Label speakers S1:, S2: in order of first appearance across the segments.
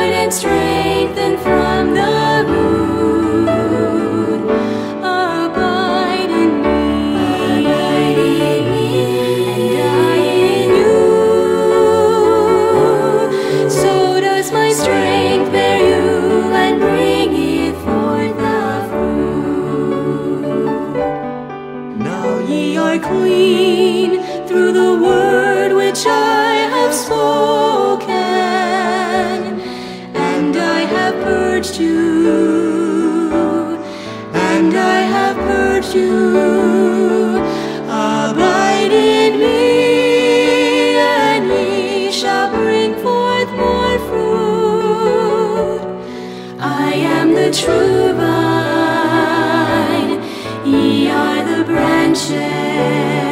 S1: heart and strengthen from the root. Abide in me, and I in you. So does my strength bear you and bringeth forth the fruit. Now ye are clean through the word which I have spoken, and I have purged you, and I have purged you. Abide in me, and ye shall bring forth more fruit. I am the true vine, ye are the branches.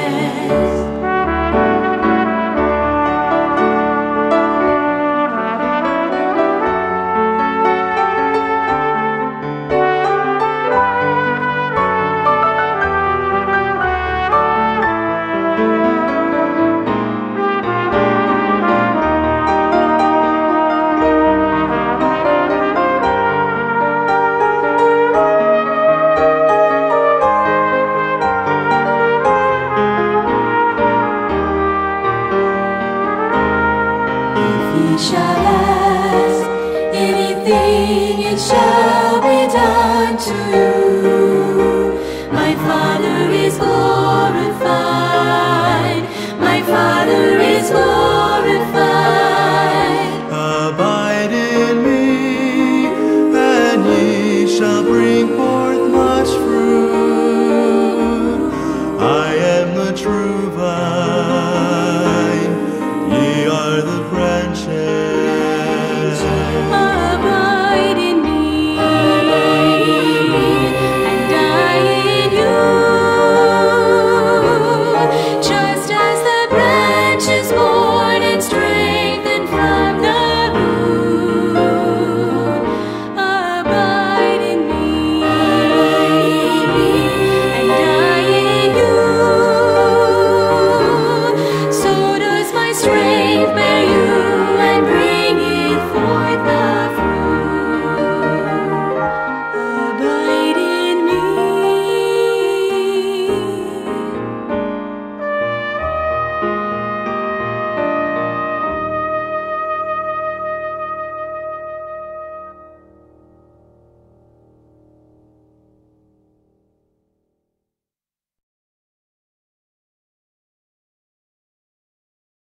S1: Shall ask anything, it shall be done to you. My Father is glorified, my Father is glorified.